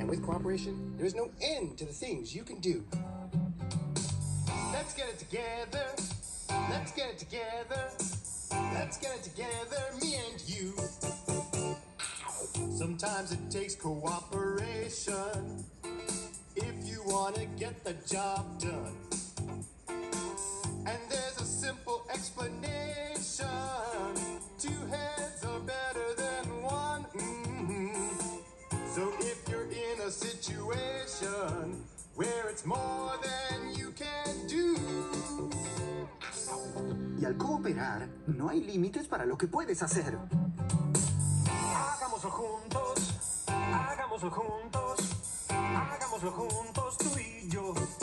with cooperation, there is no end to the things you can do. Let's get it together. Let's get it together. Let's get it together, me and you. Sometimes it takes cooperation if you want to get the job done. And there's a simple explanation. Two heads are better than one. So if you're in a situation where it's more than you can do. Y al cooperar, no hay límites para lo que puedes hacer. Hagámoslo juntos, hagámoslo juntos, hagámoslo juntos tú y yo.